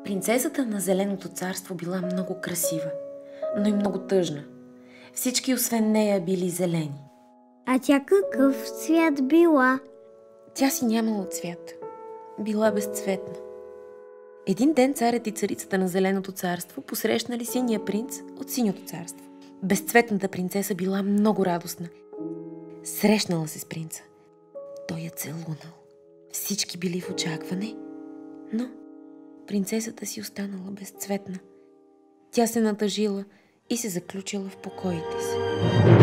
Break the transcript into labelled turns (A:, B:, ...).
A: Принцесата на Зеленото царство била много красива, но и много тъжна. Всички освен нея били зелени.
B: А тя какъв цвят била?
A: Тя си нямала цвят. Била безцветна. Един ден царят и царицата на Зеленото царство посрещнали синия принц от Синьото царство. Безцветната принцеса била много радостна. Срещнала се с принца. Той я целунал. Всички били в очакване, но принцесата си останала безцветна. Тя се натъжила и се заключила в покоите си.